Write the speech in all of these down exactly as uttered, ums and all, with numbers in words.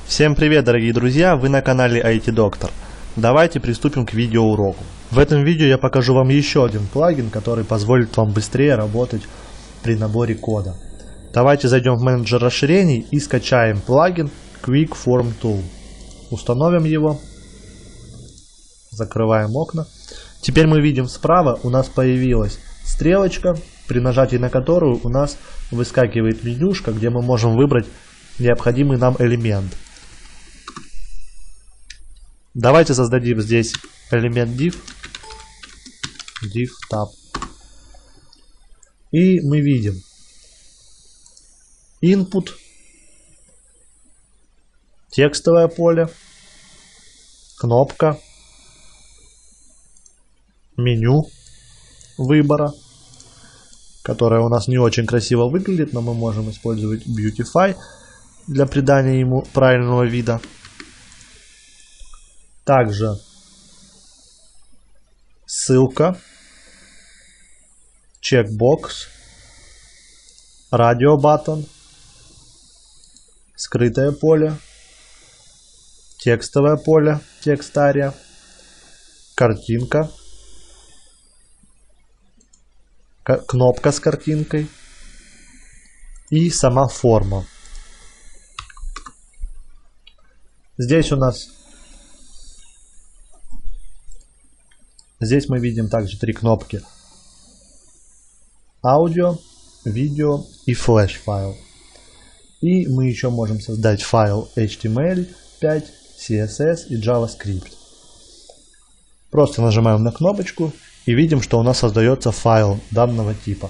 Всем привет, дорогие друзья, вы на канале ай ти доктор. Давайте приступим к видеоуроку. В этом видео я покажу вам еще один плагин, который позволит вам быстрее работать при наборе кода. Давайте зайдем в менеджер расширений и скачаем плагин Quick Form Tool. Установим его. Закрываем окна. Теперь мы видим справа у нас появилась стрелочка, при нажатии на которую у нас выскакивает менюшка, где мы можем выбрать необходимый нам элемент. Давайте создадим здесь элемент div, div tab. И мы видим input, текстовое поле, кнопка, меню выбора, которое у нас не очень красиво выглядит, но мы можем использовать Beautify для придания ему правильного вида. Также ссылка, чекбокс, радио баттон, скрытое поле, текстовое поле, текст ария, картинка, кнопка с картинкой и сама форма. Здесь у нас Здесь мы видим также три кнопки: аудио, видео и флеш файл. И мы еще можем создать файл эйч ти эм эль пять, си эс эс и JavaScript. Просто нажимаем на кнопочку и видим, что у нас создается файл данного типа.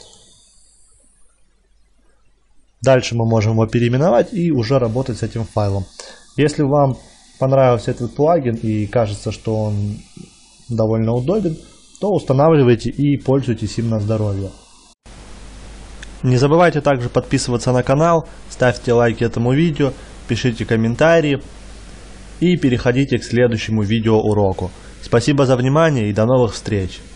Дальше мы можем его переименовать и уже работать с этим файлом. Если вам понравился этот плагин и кажется, что он довольно удобен, то устанавливайте и пользуйтесь им на здоровье. Не забывайте также подписываться на канал, ставьте лайки этому видео, пишите комментарии и переходите к следующему видеоуроку. Спасибо за внимание и до новых встреч!